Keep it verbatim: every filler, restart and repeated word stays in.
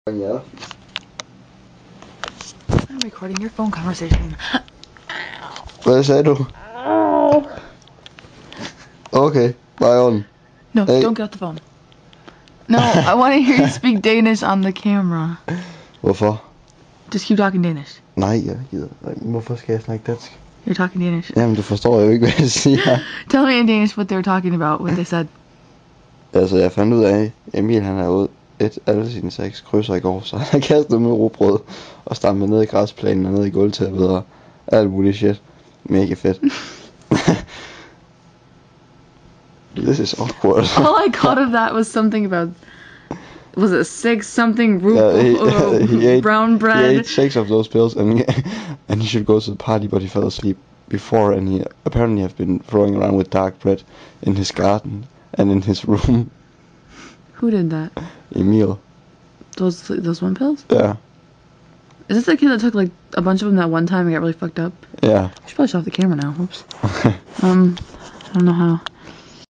Yeah. I'm recording your phone conversation. Hvad sagde du? Okay, bare on. No, Hey. don't get off the phone. No, I want to hear you speak Danish on the camera. Hvorfor? Just keep talking Danish. Nej, jeg gider. Hvorfor skal jeg snakke dansk? You're talking Danish. Jamen, du forstår jo ikke, hvad jeg siger. Tell me in Danish what they were talking about, what they said. Altså, jeg fandt ud af, Emil han har ud et alle sine seks krydser i går, så han har kastet med rugbrød og stampet ned i græsplænen og ned i gulvtæppet og alt muligt shit. Mega fedt. This is awkward. All I got of that was something about, was it six something root Yeah, he, uh, he ate, brown bread? He ate six of those pills and and he should go to the party, but he fell asleep before, and he apparently have been throwing around with dark bread in his garden and in his room. Who did that? Emil. Those those one pills? Yeah. Is this the kid that took like a bunch of them that one time and got really fucked up? Yeah. I should probably shut off the camera now. Oops. um, I don't know how.